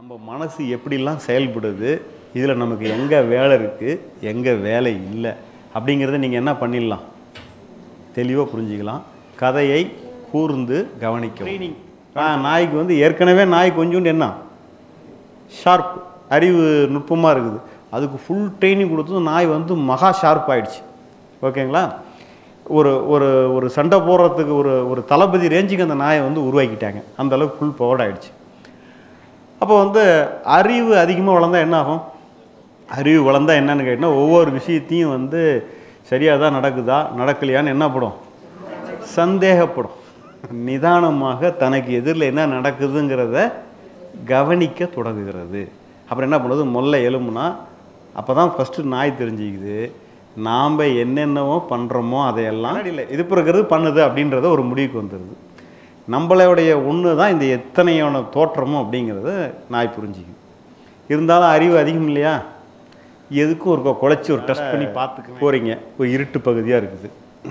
நம்ம மனசு எப்படிலாம் செயல்படுது, இதில் நமக்கு எங்கே வேலை இருக்குது, எங்கே வேலை இல்லை அப்படிங்கிறத நீங்கள் என்ன பண்ணிடலாம், தெளிவாக புரிஞ்சிக்கலாம். கதையை கூர்ந்து கவனிக்கவும். நாய்க்கு வந்து ஏற்கனவே நாய் கொஞ்சோண்டு என்ன ஷார்ப், அறிவு நுட்பமாக இருக்குது. அதுக்கு ஃபுல் ட்ரைனிங் கொடுத்ததும் நாய் வந்து மகா ஷார்ப் ஆகிடுச்சு. ஓகேங்களா? ஒரு ஒரு ஒரு சண்டை போடுறதுக்கு ஒரு தளபதி ரேஞ்சுக்கு அந்த நாயை வந்து உருவாக்கிட்டாங்க. அந்தளவுக்கு ஃபுல் பவர்ட் ஆகிடுச்சு. அப்போ வந்து அறிவு அதிகமாக வளர்ந்தால் என்ன ஆகும்? அறிவு வளர்ந்தால் என்னென்னு கேட்டால் ஒவ்வொரு விஷயத்தையும் வந்து சரியாக தான் நடக்குதா நடக்கலையான்னு என்ன படும், சந்தேகப்படும். நிதானமாக தனக்கு எதிரில் என்ன நடக்குதுங்கிறத கவனிக்க தொடங்குகிறது. அப்புறம் என்ன பண்ணுறது, மொல்ல எலும்புனா அப்போ தான் ஃபஸ்ட்டு நாய் தெரிஞ்சுக்குது நாம் என்னென்னவோ பண்ணுறோமோ அதையெல்லாம் இல்லை இது பிறகு பண்ணுது அப்படின்றத ஒரு முடிவுக்கு வந்துடுது. நம்மளுடைய ஒன்று தான் இந்த எத்தனையான தோற்றமோ அப்படிங்கிறத நாய் புரிஞ்சிக்குது. இருந்தாலும் அறிவு அதிகம் இல்லையா, எதுக்கும் ஒரு குழைச்சி ஒரு டெஸ்ட் பண்ணி பார்த்துக்க போகிறீங்க. ஒரு இருட்டு பகுதியாக இருக்குது,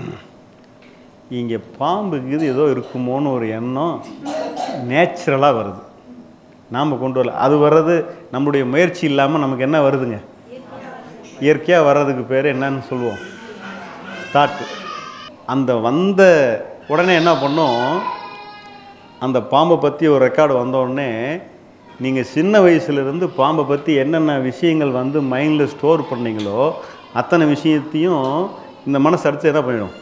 இங்கே பாம்புக்கு இது ஏதோ இருக்குமோன்னு ஒரு எண்ணம் நேச்சுரலாக வருது. நாம் கொண்டு வரல, அது வர்றது நம்மளுடைய முயற்சி இல்லாமல் நமக்கு என்ன வருதுங்க, இயற்கையாக வர்றதுக்கு பேர் என்னன்னு சொல்லுவோம், தாட்டு. அந்த வந்த உடனே என்ன பண்ணோம், அந்த பாம்பை பற்றி ஒரு ரெக்கார்டு வந்தோடனே நீங்கள் சின்ன வயசுலேருந்து பாம்பை பற்றி என்னென்ன விஷயங்கள் வந்து மைண்டில் ஸ்டோர் பண்ணீங்களோ அத்தனை விஷயத்தையும் இந்த மனசு அடுத்து என்ன பண்ணிடும்,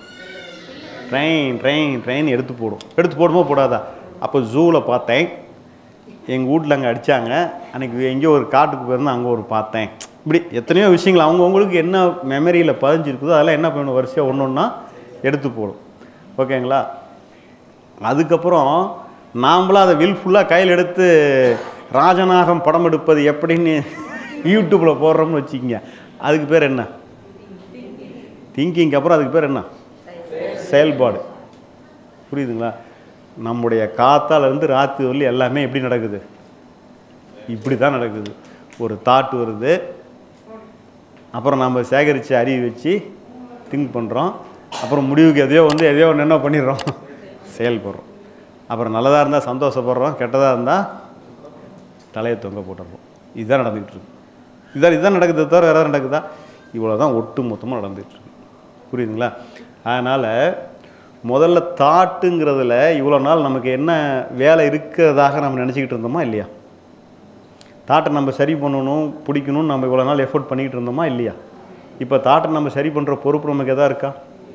ட்ரெயின் எடுத்து போடும். எடுத்து போடுமோ போடாதா? அப்போ ஜூவில் பார்த்தேன், எங்கள் வீட்டில் அங்கே அடித்தாங்க, அன்றைக்கி எங்கேயோ ஒரு காட்டுக்கு போயிருந்தேன், அங்கே ஒரு பார்த்தேன். இப்படி எத்தனையோ விஷயங்கள் அவங்கவுங்களுக்கு என்ன மெமரியில் பதிஞ்சிருக்குதோ அதெல்லாம் என்ன பண்ணணும், வரிசையாக ஒன்று ஒன்றா எடுத்து போடும். ஓகேங்களா? அதுக்கப்புறம் நாம்ளாம் அதை வில்ஃபுல்லாக கையில் எடுத்து ராஜநாகம் படம் எடுப்பது எப்படின்னு யூடியூப்பில் போடுறோம்னு வச்சுக்கிங்க, அதுக்கு பேர் என்ன, திங்கிங்க்கு அப்புறம் அதுக்கு பேர் என்ன, செயல்பாடு. புரியுதுங்களா? நம்முடைய காத்தாலேருந்து ராத்திரி வரலும் எல்லாமே எப்படி நடக்குது, இப்படி தான் நடக்குது. ஒரு தாட் வருது, அப்புறம் நம்ம சேகரித்து அறிவு வச்சு திங்க் பண்ணுறோம், அப்புறம் முடிவுக்கு எதையோ ஒன்று என்ன பண்ணிடுறோம், செயல்படுறோம். அப்புறம் நல்லதாக இருந்தால் சந்தோஷப்படுறோம், கெட்டதாக இருந்தால் தலையை தொங்க போட்டுடுறோம். இதுதான் நடந்துக்கிட்டு இருக்கு. இதுதான் நடக்குது, தவிர வேறு நடக்குதா? இவ்வளோ தான் ஒட்டு மொத்தமாக நடந்துகிட்ருக்கு. புரியுதுங்களா? அதனால் முதல்ல தாட்டுங்கிறதுல இவ்வளோ நாள் நமக்கு என்ன வேலை இருக்கிறதாக நம்ம நினச்சிக்கிட்டு இருந்தோமா இல்லையா? தாட்டை நம்ம சரி பண்ணணும், பிடிக்கணும்னு நம்ம இவ்வளோ நாள் எஃபோர்ட் பண்ணிக்கிட்டு இருந்தோமா இல்லையா? இப்போ தாட்டை நம்ம சரி பண்ணுற பொறுப்பு நமக்கு எதா இருக்கா?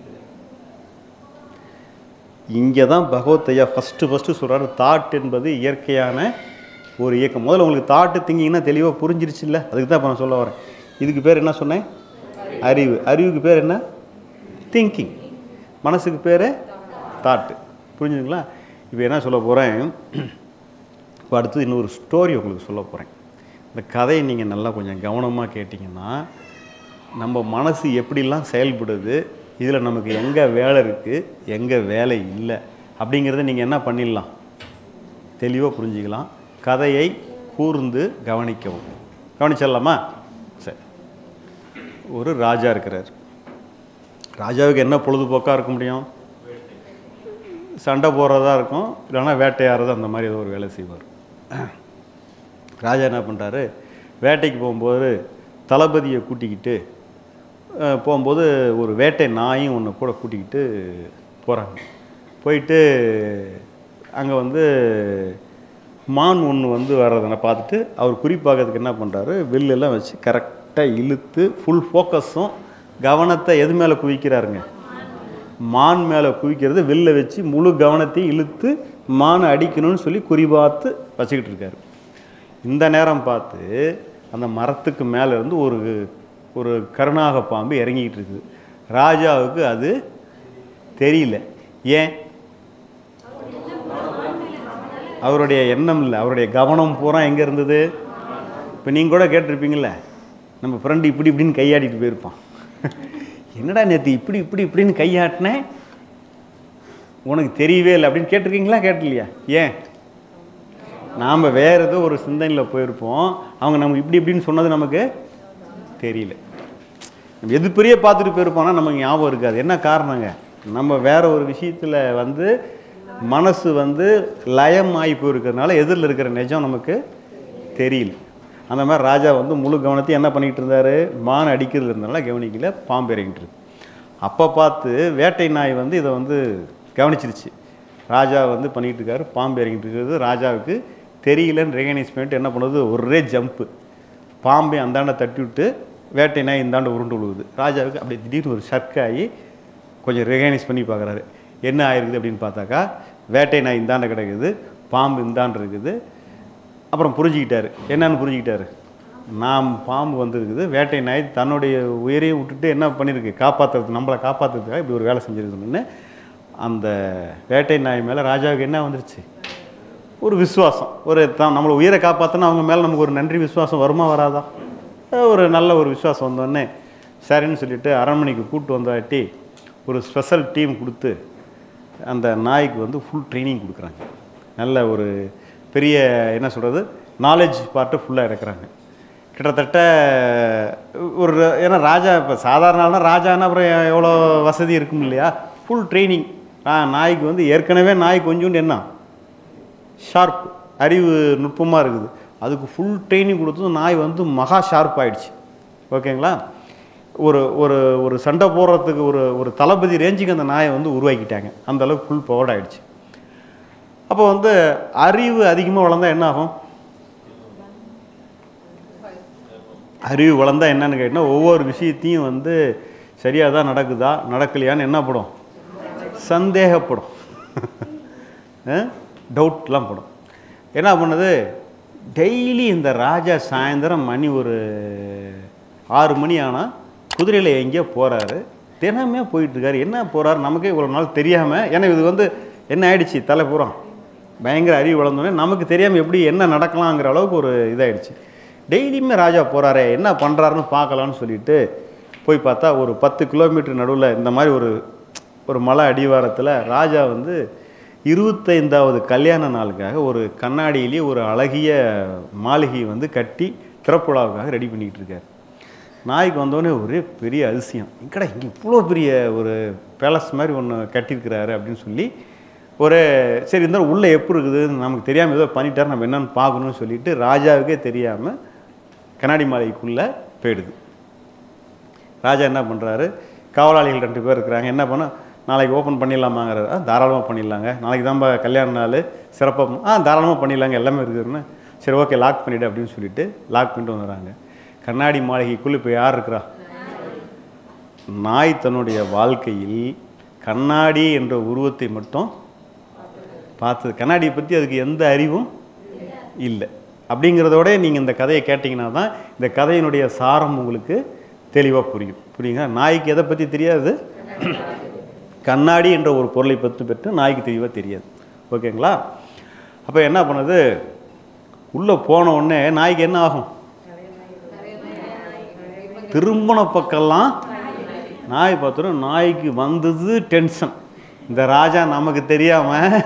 இங்கே தான் பகவத்தையா ஃபஸ்ட்டு சொல்கிறாரு, தாட் என்பது இயற்கையான ஒரு இயக்கம். முதல்ல உங்களுக்கு தாட்டு திங்கிங்கன்னா தெளிவாக புரிஞ்சிருச்சு இல்லை? அதுக்கு தான் இப்போ நான் சொல்ல வரேன். இதுக்கு பேர் என்ன சொன்னேன், அறிவு. அறிவுக்கு பேர் என்ன, திங்கிங். மனசுக்கு பேர் தாட்டு. புரிஞ்சுதுங்களா? இப்போ என்ன சொல்ல போகிறேன், இப்போ அடுத்தது இன்னொரு ஸ்டோரி உங்களுக்கு சொல்ல போகிறேன். இந்த கதையை நீங்கள் நல்லா கொஞ்சம் கவனமாக கேட்டிங்கன்னா, நம்ம மனசு எப்படிலாம் செயல்படுது, இதில் நமக்கு எங்கே வேலை இருக்குது, எங்கே வேலை இல்லை அப்படிங்கிறத நீங்கள் என்ன பண்ணிடலாம், தெளிவாக புரிஞ்சிக்கலாம். கதையை கூர்ந்து கவனிக்கவும். கவனிச்சிடலாமா? சரி. ஒரு ராஜா இருக்கிறார். ராஜாவுக்கு என்ன பொழுதுபோக்காக இருக்க முடியும், சண்டை போடுறதா இருக்கும், இல்லைன்னா வேட்டையாடுறது, அந்த மாதிரி ஏதோ ஒரு வேலை செய்வார். ராஜா என்ன பண்ணுறாரு, வேட்டைக்கு போகும்போது தளபதியை கூட்டிக்கிட்டு போகும்போது ஒரு வேட்டை நாயும் ஒன்று கூட கூட்டிக்கிட்டு போகிறாங்க. போயிட்டு அங்கே வந்து மான் ஒன்று வர்றதை பார்த்துட்டு அவர் குறிப்பாகிறதுக்கு என்ன பண்ணுறாரு, வில்லெல்லாம் வச்சு கரெக்டாக இழுத்து ஃபுல் ஃபோக்கஸும் கவனத்தை எது மேலே குவிக்கிறாருங்க, மான் மேலே குவிக்கிறது. வில்லை வச்சு முழு கவனத்தையும் இழுத்து மானை அடிக்கணும்னு சொல்லி குறிபார்த்து வச்சுக்கிட்டு இருக்காரு. இந்த நேரம் பார்த்து அந்த மரத்துக்கு மேலே இருந்து ஒரு கருணாக பாம்பு இறங்கிக்கிட்டு இருக்குது. ராஜாவுக்கு அது தெரியல. ஏன்? அவருடைய எண்ணம் இல்லை, அவருடைய கவனம் பூரா எங்கே இருந்தது. இப்போ நீங்கள் கூட கேட்டிருப்பீங்கள, நம்ம ஃப்ரெண்டு இப்படின்னு கையாடிட்டு போயிருப்பான், என்னடா நேற்று இப்படின்னு கையாட்டினேன் உனக்கு தெரியவே இல்லை அப்படின்னு கேட்டிருக்கீங்களா? கேட்டலையா? ஏன்? நாம் வேறு ஏதோ ஒரு சிந்தனையில் போயிருப்போம், அவங்க நம்ம இப்படின்னு சொன்னது நமக்கு தெரியல. நம்ம எது பெரிய பார்த்துட்டு போயிருப்போம்னா நமக்கு ஞாபகம் இருக்காது. என்ன காரணங்க, நம்ம வேறு ஒரு விஷயத்தில் மனசு லயம் ஆகி போயிருக்கிறதுனால எதிரில் இருக்கிற நிஜம் நமக்கு தெரியல. அந்த மாதிரி ராஜா வந்து முழு கவனத்தையும் என்ன பண்ணிகிட்டு இருந்தார், மான் அடிக்கிறதுல இருந்தனால கவனிக்கல, பாம்பு இறங்கிட்டு இருக்கு. அப்போ பார்த்து வேட்டை நாய் வந்து இதை வந்து கவனிச்சிருச்சு. ராஜா வந்து பண்ணிகிட்டு இருக்காரு, பாம்பு இறங்கிட்டு இருக்கிறது ராஜாவுக்கு தெரியலன்னு ரெகனைஸ் பண்ணிட்டு என்ன பண்ணுறது, ஒரே ஜம்ப்பு பாம்பை அந்தாண்ட தட்டி விட்டு வேட்டை நாய் இந்தாண்ட உருண்டு விழுகுது. ராஜாவுக்கு அப்படி திடீர்னு ஒரு ஷர்க்காகி கொஞ்சம் ரெகனைஸ் பண்ணி பார்க்குறாரு, என்ன ஆயிருக்குது அப்படின்னு பார்த்தாக்கா வேட்டை நாய் இந்தாண்ட கிடக்குது, பாம்பு இந்தாண்டு இருக்குது. அப்புறம் புரிஞ்சுக்கிட்டாரு, என்னன்னு புரிஞ்சுக்கிட்டாரு, நாம் பாம்பு வந்துருக்குது, வேட்டை நாய் தன்னுடைய உயிரையும் விட்டுட்டு என்ன பண்ணியிருக்கு, காப்பாற்றுறது, நம்மளை காப்பாற்றுறதுக்காக இப்படி ஒரு வேலை செஞ்சுருக்குன்னு அந்த வேட்டை நாய் மேலே ராஜாவுக்கு என்ன வந்துருச்சு, ஒரு விசுவாசம். ஒரு நம்மளை உயிரை காப்பாற்றினா அவங்க மேலே நமக்கு ஒரு நன்றி விசுவாசம் வருமா வராதா, ஒரு நல்ல ஒரு விசுவாசம் வந்தோடனே சரின்னு சொல்லிவிட்டு அரண்மனைக்கு கூப்பிட்டு வந்தாட்டி ஒரு ஸ்பெஷல் டீம் கொடுத்து அந்த நாய்க்கு வந்து ஃபுல் ட்ரைனிங் கொடுக்குறாங்க. நல்ல ஒரு பெரிய என்ன சொல்கிறது, நாலேஜ் பார்ட்டு ஃபுல்லாக இருக்கிறாங்க. கிட்டத்தட்ட ஒரு ஏன்னா ராஜா இப்போ சாதாரண ராஜானா அப்புறம் எவ்வளோ வசதி இருக்கும் இல்லையா, ஃபுல் ட்ரைனிங். நாய்க்கு வந்து ஏற்கனவே நாய் கொஞ்சோண்டு என்ன ஷார்ப் அறிவு நுட்பமாக இருக்குது, அதுக்கு ஃபுல் ட்ரைனிங் கொடுத்தது நாய் வந்து மகா ஷார்ப் ஆகிடுச்சு. ஓகேங்களா, ஒரு ஒரு ஒரு சண்டை போடுறதுக்கு ஒரு தளபதி ரேஞ்சுக்கு அந்த நாயை வந்து உருவாக்கிட்டாங்க. அந்தளவுக்கு ஃபுல் பவர்ட் ஆகிடுச்சு. அப்போ வந்து அறிவு அதிகமாக வளர்ந்தால் என்ன ஆகும், அறிவு வளர்ந்தால் என்னன்னு கேட்டால் ஒவ்வொரு விஷயத்தையும் வந்து சரியாக தான் நடக்குதா நடக்கலையான்னு என்ன படும், சந்தேகப்படும், டவுட்லாம் படும். என்ன பண்ணுது, டெய்லி இந்த ராஜா சாயந்தரம் மணி ஒரு 6 மணி ஆனால் குதிரையில் எங்கேயோ போகிறாரு, தினமே போயிட்டுருக்காரு. என்ன போகிறாரு நமக்கே இவ்வளோ நாள் தெரியாமல், ஏன்னா இது வந்து என்ன ஆயிடுச்சு, தலை பூரா பயங்கர அறிவு வளர்ந்தோடனே நமக்கு தெரியாமல் எப்படி என்ன நடக்கலாங்கிற அளவுக்கு ஒரு இதாகிடுச்சு. டெய்லியுமே ராஜா போகிறாரே என்ன பண்ணுறாருன்னு பார்க்கலான்னு சொல்லிட்டு போய் பார்த்தா ஒரு 10 கிலோமீட்டர் நடுவில் இந்த மாதிரி ஒரு மலை அடிவாரத்தில் ராஜா வந்து 25வது கல்யாண நாளுக்காக ஒரு கண்ணாடியிலேயே ஒரு அழகிய மாளிகையை வந்து கட்டி திறப்புழாவுக்காக ரெடி பண்ணிக்கிட்டு இருக்கார். நாய்க்கு வந்தோடனே ஒரே பெரிய அதிசயம், இங்கடா இங்கே இவ்வளோ பெரிய ஒரு பேலஸ் மாதிரி ஒன்று கட்டியிருக்கிறாரு அப்படின்னு சொல்லி ஒரு சரி இருந்தாலும் உள்ளே எப்படி இருக்குதுன்னு நமக்கு தெரியாமல் ஏதோ பண்ணிட்டார், நம்ம என்னென்னு பார்க்கணுன்னு சொல்லிட்டு ராஜாவுக்கே தெரியாமல் கண்ணாடி மாளிகைக்குள்ளே போயிடுது. ராஜா என்ன பண்ணுறாரு, காவலாளிகள் 2 பேர் இருக்கிறாங்க, என்ன பண்ண நாளைக்கு ஓப்பன் பண்ணிடலாமாங்கிறது, தாராளமாக பண்ணிடலாங்க, நாளைக்கு தான் கல்யாண நாள் சிறப்பாக, தாராளமாக பண்ணிடலாங்க எல்லாமே இருக்குதுன்னு, சரி ஓகே லாக் பண்ணிவிடு அப்படின்னு சொல்லிட்டு லாக் பண்ணிட்டு வந்துடுறாங்க. கண்ணாடி மாளிகைக்குள்ளே இப்போ யார் இருக்கிறா, நாய் தன்னுடைய வாழ்க்கையில் கண்ணாடி என்ற உருவத்தை மட்டும் பார்த்தது, கண்ணாடியை பற்றி அதுக்கு எந்த அறிவும் இல்லை. அப்படிங்கிறதோட நீங்கள் இந்த கதையை கேட்டிங்கன்னா தான் இந்த கதையினுடைய சாரம் உங்களுக்கு தெளிவாக புரியுங்க. நாய்க்கு எதை பற்றி தெரியாது, கண்ணாடி என்ற ஒரு பொருளை பெற்று நாய்க்கு தெளிவாக தெரியாது. ஓகேங்களா, அப்போ என்ன பண்ணுது, உள்ளே போன உடனே நாய்க்கு என்ன ஆகும், திரும்பின பக்கம்லாம் நாய் பார்த்துடும். நாய்க்கு வந்தது டென்ஷன், இந்த ராஜா நமக்கு தெரியாமல்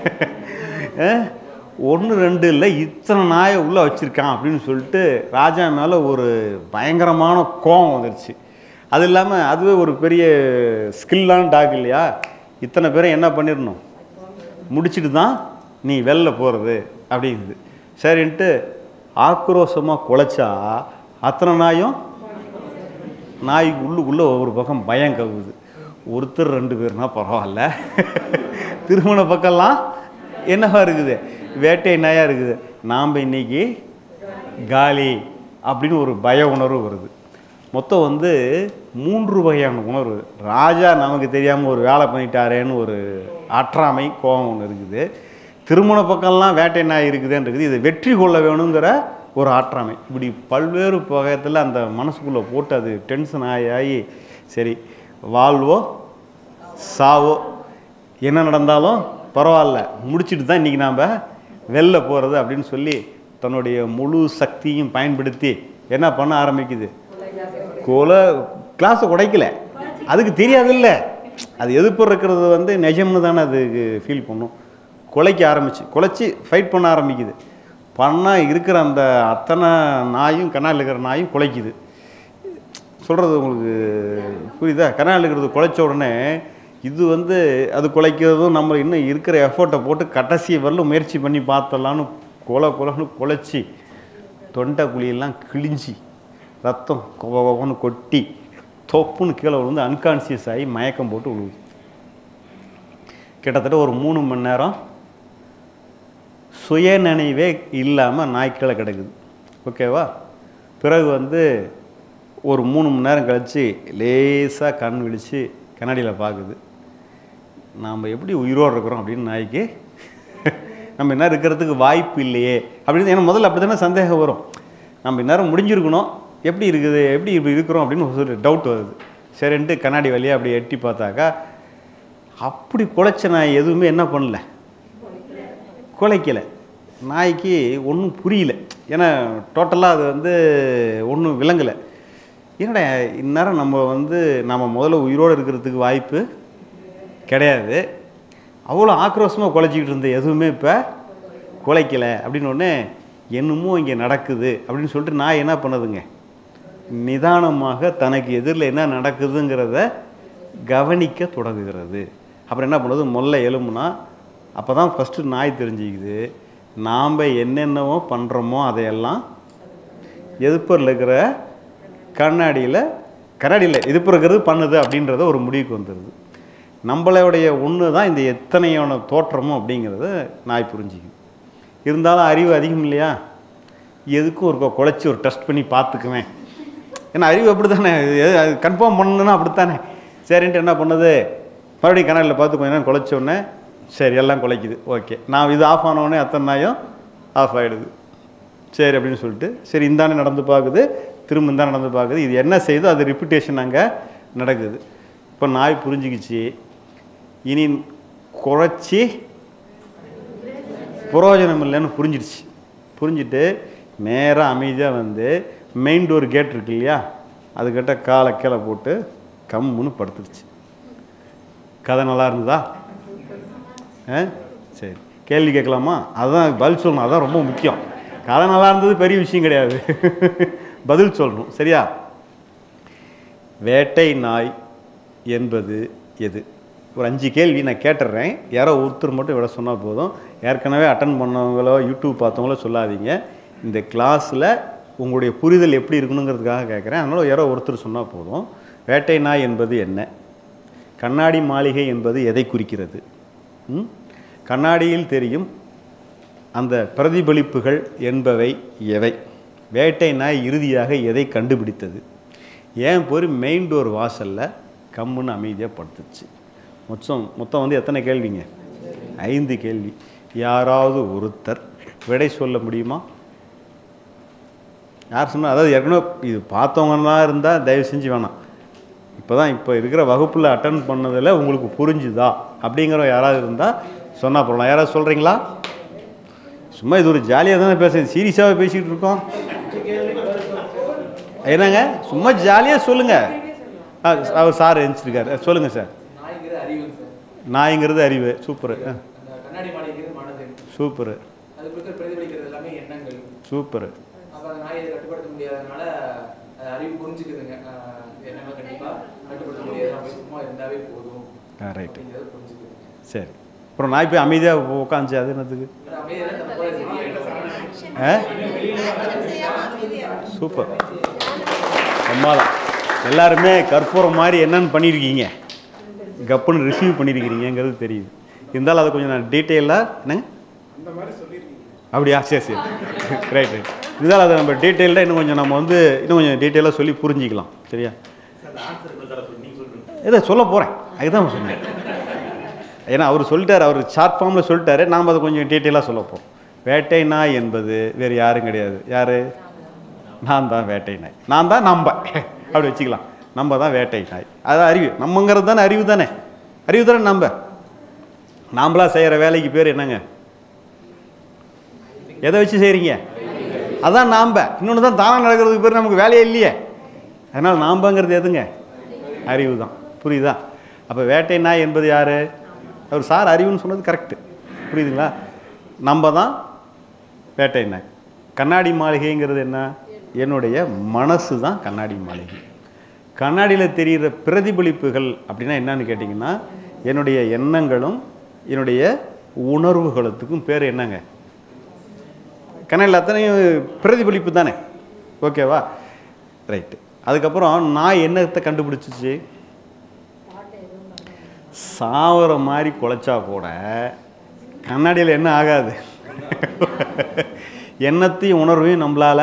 1 2 இல்லை இத்தனை நாயை உள்ளே வச்சுருக்கான் அப்படின்னு சொல்லிட்டு ராஜா மேலே ஒரு பயங்கரமான கோபம் வந்துடுச்சு. அது இல்லாமல் அதுவே ஒரு பெரிய ஸ்கில்லான டாக் இல்லையா, இத்தனை பேரை என்ன பண்ணிடணும், முடிச்சுட்டு தான் நீ வெளில போகிறது அப்படிங்குது. சரின்ட்டு ஆக்ரோஷமாக குலைச்சா அத்தனை நாயும் நாய்க்கு உள்ளுக்குள்ளே ஒரு பக்கம் பயம் கவுது. ஒருத்தர் 2 பேர்னா பரவாயில்ல, திருமண பக்கம்லாம் என்னவா இருக்குது, வேட்டை நாயாக இருக்குது, நாம் இன்னைக்கு காலி அப்படின்னு ஒரு பய உணர்வு வருது. மொத்தம் வந்து 3 வகையான உணர்வு. ராஜா நமக்கு தெரியாமல் ஒரு வேலை பண்ணிட்டாரேன்னு ஒரு ஆற்றாமை கோபம் ஒன்று இருக்குது, திருமண பக்கம்லாம் வேட்டை நாய் இருக்குதுன்னு இருக்குது, இதை வெற்றி கொள்ள வேணுங்கிற ஒரு ஆற்றாமை. இப்படி பல்வேறு வகையத்தில் அந்த மனசுக்குள்ளே போட்டு அது டென்ஷன் ஆகி சரி வாழ்வோ சாவோ என்ன நடந்தாலும் பரவாயில்ல முடிச்சுட்டு தான் இன்றைக்கி நாம் வெளில போகிறது அப்படின்னு சொல்லி தன்னுடைய முழு சக்தியும் பயன்படுத்தி என்ன பண்ண ஆரம்பிக்குது, கிளாஸை உடைக்கல, அதுக்கு தெரியாதில்ல, அது எதிர்ப்பு இருக்கிறது வந்து நிஜம்னு தானே அதுக்கு ஃபீல் பண்ணும். குலைச்சி ஃபைட் பண்ண ஆரம்பிக்குது. பண்ணால் இருக்கிற அந்த அத்தனை நாயும் கண்ணால் இருக்கிற நாயும் குலைக்குது. சொல்கிறது உங்களுக்கு புரியுதா, கண்ணால் இருக்கிறது குலைச்ச உடனே இது வந்து அது குலைக்கிறதும் நம்ம இன்னும் இருக்கிற எஃபர்ட்டை போட்டு கடைசி வரலும் முயற்சி பண்ணி பார்த்தலான்னு கொலைன்னு குலைச்சி தொண்டை குழியெல்லாம் கிழிஞ்சி ரத்தம் கோவன்னு கொட்டி தொப்புன்னு கீழே விழுந்து அன்கான்சியஸ் ஆகி மயக்கம் போட்டு விழுவுது. கிட்டத்தட்ட ஒரு 3 மணி நேரம் சுய நினைவே இல்லாமல் நாய் கீழே கிடக்குது. ஓகேவா? பிறகு ஒரு 3 மணி நேரம் கழித்து லேசாக கண் விழித்து கண்ணாடியில் பார்க்குது. நாம் எப்படி உயிரோடு இருக்கிறோம் அப்படின்னு நாய்க்கு நம்ம என்ன இருக்கிறதுக்கு வாய்ப்பு இல்லையே அப்படின்னு. ஏன்னா முதல்ல அப்படி தானே சந்தேகம் வரும். நம்ம இந்நேரம் முடிஞ்சிருக்கணும், எப்படி இருக்குது, எப்படி இப்படி இருக்கிறோம் அப்படின்னு ஒரு டவுட் வருது. சரின்ட்டு கண்ணாடி வழியாக அப்படி எட்டி பார்த்தாக்கா அப்படி குலைச்ச நாய் எதுவுமே என்ன பண்ணல, குலைக்கலை. நாய்க்கு ஒன்றும் புரியல. ஏன்னா டோட்டலாக அது ஒன்றும் விளங்கலை. என்னடா இந்நேரம் நம்ம முதல்ல உயிரோடு இருக்கிறதுக்கு வாய்ப்பு கிடையாது, அவ்வளோ ஆக்ரோஷமாக குலைச்சிக்கிட்டு இருந்த எதுவுமே இப்போ குலைக்கலை அப்படின்னு ஒன்று என்னமோ இங்கே நடக்குது அப்படின்னு சொல்லிட்டு நாய் என்ன பண்ணுதுங்க, நிதானமாக தனக்கு எதிரில் என்ன நடக்குதுங்கிறத கவனிக்க தொடங்குகிறது. அப்புறம் என்ன பண்ணுறது, மொல்ல எலும்புனா அப்போ தான் ஃபஸ்ட்டு நாய் தெரிஞ்சுக்குது நாம் என்னென்னவோ பண்ணுறோமோ அதையெல்லாம் எதிர்ப்பில் இருக்கிற கண்ணாடியில் எதிர்ப்பு இருக்கிறது பண்ணுது அப்படின்றத ஒரு முடிவுக்கு வந்துடுது. நம்மளுடைய ஒன்று தான் இந்த எத்தனையான தோற்றமும் அப்படிங்கிறத நாய் புரிஞ்சிக்குது. இருந்தாலும் அறிவு அதிகம் இல்லையா, எதுக்கும் ஒரு குலைச்சி ஒரு டெஸ்ட் பண்ணி பார்த்துக்குவேன். ஏன்னா அறிவு அப்படி தானே, அது கன்ஃபார்ம் பண்ணணுன்னா அப்படித்தானே. சரின்ட்டு என்ன பண்ணுது, மறுபடியும் கண்ணாடியில் பார்த்து கொஞ்ச நேரம் குலைச்சோடனே சரி எல்லாம் குலைக்குது. ஓகே, நான் இது ஆஃப் ஆனோடனே அத்தனை நாயும் ஆஃப் ஆகிடுது. சரி அப்படின்னு சொல்லிட்டு சரி இந்தானே நடந்து பார்க்குது, திரும்ப இந்தானே நடந்து பார்க்குது. இது என்ன செய்யுதோ அது ரிப்பிட்டேஷன் அங்கே நடக்குது. இப்போ நாய் புரிஞ்சிக்கிச்சு, இனி குறைச்சி பிரயோஜனம் இல்லைன்னு புரிஞ்சிடுச்சு. புரிஞ்சுட்டு நேராக அமைதியாக மெயின் டோர் கேட் இருக்கு இல்லையா, அதுக்கிட்ட காலை கீழே போட்டு கம்முன்னு படுத்துருச்சு. கதை நல்லா இருந்ததா? சரி, கேள்வி கேட்கலாமா? அதுதான் பதில் சொல்லணும், அதுதான் ரொம்ப முக்கியம். கதை நல்லா இருந்தது பெரிய விஷயம் கிடையாது, பதில் சொல்லணும். சரியா? வேட்டை நாய் என்பது எது? ஒரு 5 கேள்வி நான் கேட்டுடுறேன், யாரோ ஒருத்தர் மட்டும் விட சொன்னால் போதும். ஏற்கனவே அட்டன் பண்ணவங்களோ யூடியூப் பார்த்தவங்களோ சொல்லாதீங்க. இந்த கிளாஸில் உங்களுடைய புரிதல் எப்படி இருக்கணுங்கிறதுக்காக கேட்குறேன். அதனால் யாரோ ஒருத்தர் சொன்னால் போதும். வேட்டை நாய் என்பது என்ன? கண்ணாடி மாளிகை என்பது எதை குறிக்கிறது? கண்ணாடியில் தெரியும் அந்த பிரதிபலிப்புகள் என்பவை எவை? வேட்டை நாய் இறுதியாக எதை கண்டுபிடித்தது? ஏன் போய் மெயின் டோர் வாசலில் கம்முன்னு அமைதியாக படுத்துச்சு? மொத்தம் எத்தனை கேள்விங்க? 5 கேள்வி. யாராவது ஒருத்தர் விடை சொல்ல முடியுமா? யார் சொன்னால்? அதாவது ஏற்கனவே இது பார்த்தவங்கலாம் இருந்தால் தயவு செஞ்சு வேணாம். இப்போ இருக்கிற வகுப்பில் அட்டன் பண்ணதில் உங்களுக்கு புரிஞ்சுதா அப்படிங்கிற யாராவது இருந்தால் சொன்னால் போகலாம். யாராவது சொல்கிறீங்களா? சும்மா இது ஒரு ஜாலியாக தானே பேசுகிறேன், சீரியஸாக பேசிக்கிட்டு இருக்கோம். என்னங்க சும்மா ஜாலியாக சொல்லுங்கள். அவர் சார் எழுந்திருக்காரு, சொல்லுங்கள் சார். நாய்ங்கிறது அறிவு. சூப்பரு. சூப்பரு. சூப்பரு. ரைட்டு. சரி, அப்புறம் நாய் போய் அமைதியாக உட்காந்துச்சு, அது என்னத்துக்கு? சூப்பர், அம்மாதான். எல்லாருமே கற்பூரம் மாதிரி என்னென்னு பண்ணியிருக்கீங்க, கப்புன்னு ரிசீவ் பண்ணியிருக்கிறீங்கிறது தெரியுது. இருந்தாலும் அதை கொஞ்சம் நான் டீட்டெயிலாக என்னங்க அப்படியா? சரி சரி, ரைட் ரைட். இருந்தாலும் அதை நம்ம டீட்டெயில்டாக இன்னும் கொஞ்சம் டீட்டெயிலாக சொல்லி புரிஞ்சிக்கலாம். சரியா? இதை சொல்ல போகிறேன், அதுதான் சொன்னேன். ஏன்னா அவர் சொல்லிட்டார், அவர் ஷார்ட் ஃபார்மில் சொல்லிட்டாரு, நாம் அதை கொஞ்சம் டீட்டெயிலாக சொல்ல போகிறோம். வேட்டை நாய் என்பது வேறு யாரும் கிடையாது. யார்? நான் தான் வேட்டை நாய். நான் தான் அப்படி வச்சுக்கலாம். நம்ம தான் வேட்டை நாய். அதான் அறிவு. நம்மங்கிறது தானே அறிவு தானே. அறிவு தானே. நாம்பளா செய்கிற வேலைக்கு பேர் என்னங்க? எதை வச்சு செய்கிறீங்க? அதான் இன்னொன்று தான் தானாக நடக்கிறதுக்கு பேர் நமக்கு வேலையே இல்லையே. அதனால் நாம்பங்கிறது எதுங்க? அறிவு தான். புரியுதா? அப்போ வேட்டை நாய் என்பது யார்? அவர் சார் அறிவுன்னு சொன்னது கரெக்டு. புரியுதுங்களா? நம்ம தான் வேட்டை நாய். கண்ணாடி மாளிகைங்கிறது என்ன? என்னுடைய மனசு தான் கண்ணாடி மாளிகை. கண்ணாடியில் தெரிகிற பிரதிபலிப்புகள் அப்படின்னா என்னன்னு கேட்டிங்கன்னா, என்னுடைய எண்ணங்களும் என்னுடைய உணர்வுகளுக்கும் பேர் என்னங்க? கண்ணாடியில் அத்தனையும் பிரதிபலிப்பு தானே, ஓகேவா? ரைட்டு. அதுக்கப்புறம் நாய் என்னத்தை கண்டுபிடிச்சிச்சு? சாவர மாதிரி குலைச்சா கூட கண்ணாடியில் என்ன ஆகாது, எண்ணத்தையும் உணர்வையும் நம்மளால்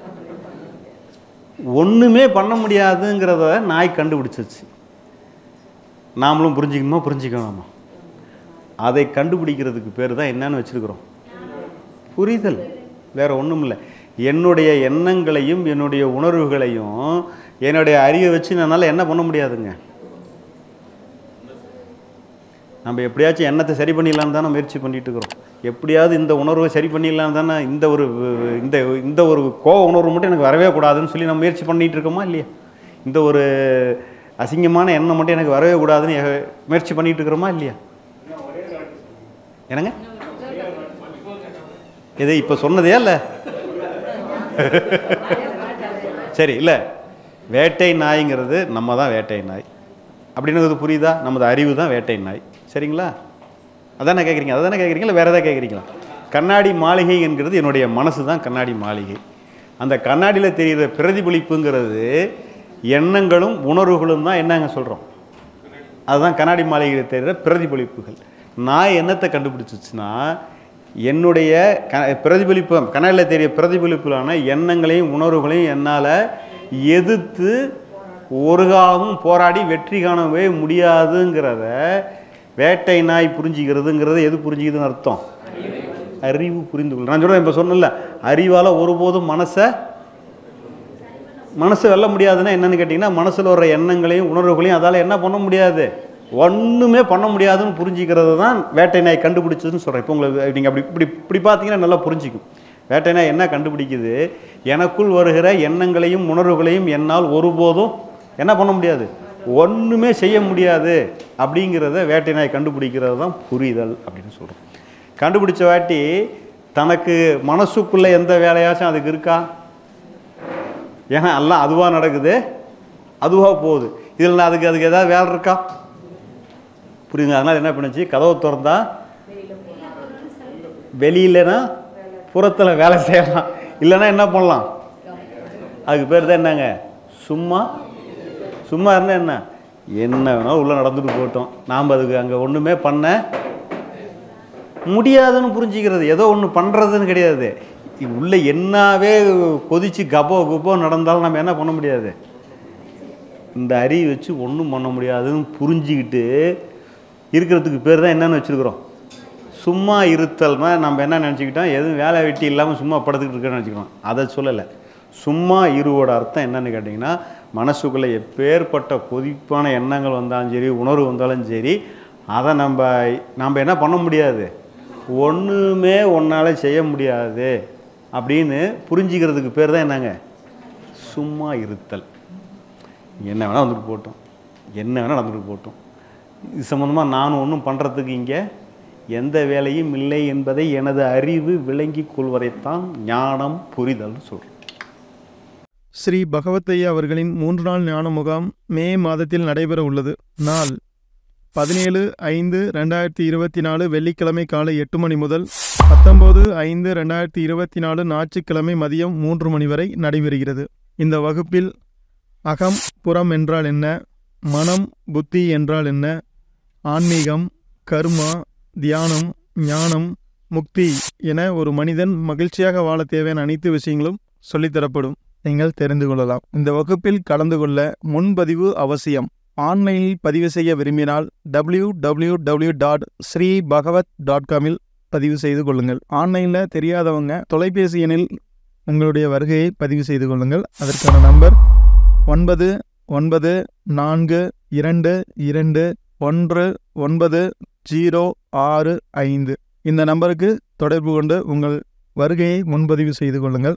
ஒன்றுமே பண்ண முடியாதுங்கிறத நாய் கண்டுபிடிச்சிச்சு. நாமளும் புரிஞ்சுக்கணுமா? அதை கண்டுபிடிக்கிறதுக்கு பேர் தான் என்னன்னு வச்சுருக்கிறோம், புரிதல். வேறு ஒன்றும் இல்லை. என்னுடைய எண்ணங்களையும் என்னுடைய உணர்வுகளையும் என்னுடைய அறிவை வச்சு என்னால் என்ன பண்ண முடியாதுங்க. நம்ம எப்படியாச்சும் எண்ணத்தை சரி பண்ணிடலான்னு தானே முயற்சி பண்ணிகிட்டு இருக்கிறோம். எப்படியாவது இந்த உணர்வை சரி பண்ணிடலாம் தானே, இந்த ஒரு கோவ உணர்வு மட்டும் எனக்கு வரவே கூடாதுன்னு சொல்லி நம்ம முயற்சி பண்ணிகிட்டு இருக்கோமா இல்லையா? இந்த ஒரு அசிங்கமான எண்ணம் மட்டும் எனக்கு வரவே கூடாதுன்னு முயற்சி பண்ணிகிட்டு இருக்கிறோமா இல்லையா? என்னங்க இது இப்போ சொன்னதே இல்லை. சரி, இல்லை, வேட்டை நாய்ங்கிறது நம்ம தான் வேட்டை நாய் அப்படின்றது புரியுதா? நமது அறிவு தான் வேட்டை நாய். சரிங்களா? அதானே கேட்குறீங்க? அதானே கேட்குறீங்களா? வேறு எதாவது கேட்குறீங்களா? கண்ணாடி மாளிகை என்கிறது என்னுடைய மனசு தான் கண்ணாடி மாளிகை. அந்த கண்ணாடியில் தெரிகிற பிரதிபலிப்புங்கிறது எண்ணங்களும் உணர்வுகளும் தான் என்னங்க சொல்கிறோம், அதுதான் கண்ணாடி மாளிகையில் தெரிகிற பிரதிபலிப்புகள். நாய் என்னத்தை கண்டுபிடிச்சிச்சுன்னா, என்னுடைய பிரதிபலிப்பு, கண்ணாடியில் தெரிய பிரதிபலிப்புலான எண்ணங்களையும் உணர்வுகளையும் என்னால் எதிர்த்து ஒரு காலமும் போராடி வெற்றி காணவே முடியாதுங்கிறத வேட்டை நாய் புரிஞ்சுக்கிறதுங்கிறது எது புரிஞ்சுக்குதுன்னு அர்த்தம்? அறிவு புரிந்து கொள்ள. நான் சொல்கிறேன், இப்போ சொன்னல, அறிவால் ஒருபோதும் மனசை வெல்ல முடியாதுன்னா என்னென்னு கேட்டிங்கன்னா, மனசில் வர்ற எண்ணங்களையும் உணர்வுகளையும் அதால் என்ன பண்ண முடியாது, ஒன்றுமே பண்ண முடியாதுன்னு புரிஞ்சிக்கிறது தான் வேட்டை நாய் கண்டுபிடிச்சதுன்னு சொல்கிறேன். இப்போ உங்களுக்கு நீங்கள் இப்படி பார்த்தீங்கன்னா நல்லா புரிஞ்சிக்கும். வேட்டை நாய் என்ன கண்டுபிடிக்குது, எனக்குள் வருகிற எண்ணங்களையும் உணர்வுகளையும் என்னால் ஒருபோதும் என்ன பண்ண முடியாது, ஒன்றுமே செய்ய முடியாது அப்படிங்கிறத வேட்டை நாய் கண்டுபிடிக்கிறது தான் புரிதல் அப்படின்னு சொல்கிறோம். கண்டுபிடிச்ச வாட்டி தனக்கு மனசுக்குள்ளே எந்த வேலையாச்சும் அதுக்கு இருக்கா? ஏன்னா எல்லாம் அதுவாக நடக்குது, அதுவாக போகுது. இதில் அதுக்கு ஏதாவது வேலை இருக்கா? புரியுங்க? அதனால் என்ன பண்ணுச்சு, கதவை திறந்தா வெளியிலனா புறத்தில் வேலை செய்யலாம், இல்லைன்னா என்ன பண்ணலாம், அதுக்கு பேர் தான் என்னங்க, சும்மா இருந்தால் என்ன வேணாலும் உள்ளே நடந்துட்டு போட்டோம். நாம் அதுக்கு அங்கே ஒன்றுமே பண்ண முடியாதுன்னு புரிஞ்சிக்கிறது. ஏதோ ஒன்று பண்ணுறதுன்னு கிடையாது. உள்ளே என்னாவே கொதித்து கப்போ நடந்தாலும் நம்ம என்ன பண்ண முடியாது, இந்த அறிவை வச்சு ஒன்றும் பண்ண முடியாதுன்னு புரிஞ்சிக்கிட்டு இருக்கிறதுக்கு பேர் தான் என்னென்னு வச்சுருக்குறோம், சும்மா இருத்தல்னா. நம்ம என்ன நினச்சிக்கிட்டோம், எதுவும் வேலை வெட்டி இல்லாமல் சும்மா படுத்துக்கிட்டு இருக்கேன்னு நினச்சிக்கிறோம். அதை சொல்லலை. சும்மா இருவோட அர்த்தம் என்னென்னு கேட்டிங்கன்னா, மனசுக்குள்ளே எப்பேற்பட்ட கொதிப்பான எண்ணங்கள் வந்தாலும் சரி, உணர்வு வந்தாலும் சரி, அதை நம்ம என்ன பண்ண முடியாது, ஒன்றுமே ஒன்றால் செய்ய முடியாது அப்படின்னு புரிஞ்சிக்கிறதுக்கு பேர் தான் என்னங்க, சும்மா இருத்தல். என்ன வேணால் வந்துட்டு போட்டோம், இது சம்மந்தமாக நானும் ஒன்றும் பண்ணுறதுக்கு இங்கே எந்த வேலையும் இல்லை என்பதை எனது அறிவு விளங்கி கொள்வதைத்தான் ஞானம் புரிதல்னு சொல்கிறேன். ஸ்ரீ பகவத்தையா அவர்களின் 3 நாள் ஞான முகாம் மே மாதத்தில் நடைபெற உள்ளது. நாள் 17/5/2024 வெள்ளிக்கிழமை காலை 8 மணி முதல் 19/5/2024 ஞாயிற்றுக்கிழமை மதியம் 3 மணி வரை நடைபெறுகிறது. இந்த வகுப்பில் அகம் புறம் என்றால் என்ன, மனம் புத்தி என்றால் என்ன, ஆன்மீகம், கர்மா, தியானம், ஞானம், முக்தி என ஒரு மனிதன் மகிழ்ச்சியாக வாழ தேவையான அனைத்து விஷயங்களும் சொல்லித்தரப்படும். நீங்கள் தெரிந்து கொள்ளலாம். இந்த வகுப்பில் கலந்து கொள்ள முன்பதிவு அவசியம். ஆன்லைனில் பதிவு செய்ய விரும்பினால் www.sreebhagavat.com பதிவு செய்து கொள்ளுங்கள். ஆன்லைனில் தெரியாதவங்க தொலைபேசி எண்ணில் உங்களுடைய வருகையை பதிவு செய்து கொள்ளுங்கள். அதற்கான நம்பர் 9942219065. இந்த நம்பருக்கு தொடர்பு கொண்டு உங்கள் வருகையை முன்பதிவு செய்து கொள்ளுங்கள்.